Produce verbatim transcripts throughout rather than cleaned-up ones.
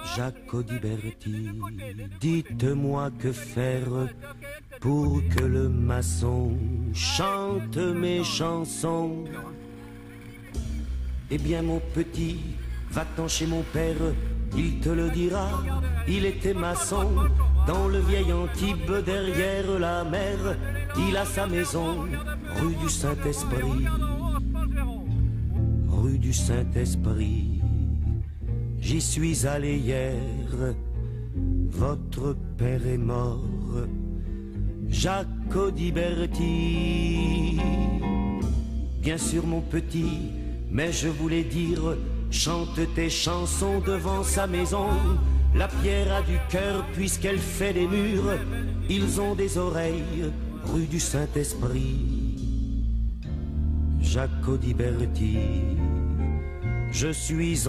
Jacques Audiberti, dites-moi que faire pour que le maçon chante mes chansons. Eh bien mon petit, va-t'en chez mon père, il te le dira, il était maçon. Dans le vieil Antibes, derrière la mer, il a sa maison, rue du Saint-Esprit. Rue du Saint-Esprit, j'y suis allé hier, votre père est mort, Jacques Audiberti. Bien sûr mon petit, mais je voulais dire, chante tes chansons devant sa maison. La pierre a du cœur puisqu'elle fait des murs, ils ont des oreilles, rue du Saint-Esprit. Jacques Audiberti, je suis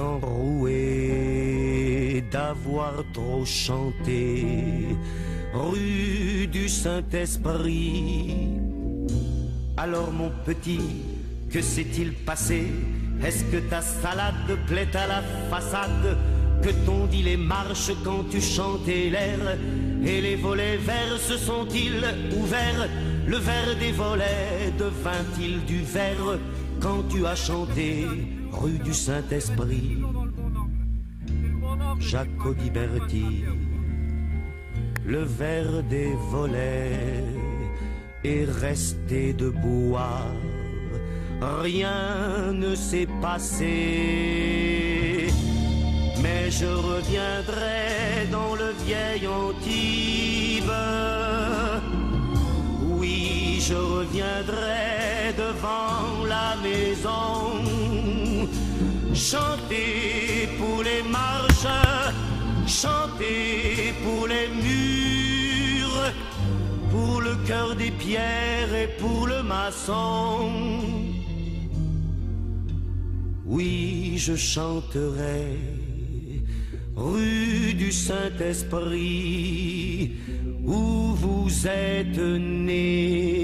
enroué d'avoir trop chanté, rue du Saint-Esprit. Alors mon petit, que s'est-il passé? Est-ce que ta salade plaît à la façade? Que t'ont dit les marches quand tu chantais l'air? Et les volets verts se sont-ils ouverts? Le verre des volets devint-il du verre quand tu as chanté rue du Saint-Esprit? Jacques Audiberti, le verre des volets est resté de bois, rien ne s'est passé. Mais je reviendrai dans le vieil Antibes. Oui, je reviendrai devant la maison, chanter pour les marches, chanter pour les murs, pour le cœur des pierres et pour le maçon. Oui, je chanterai rue du Saint-Esprit, où vous êtes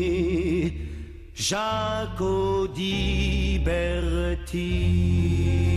né, Jacques Audiberti.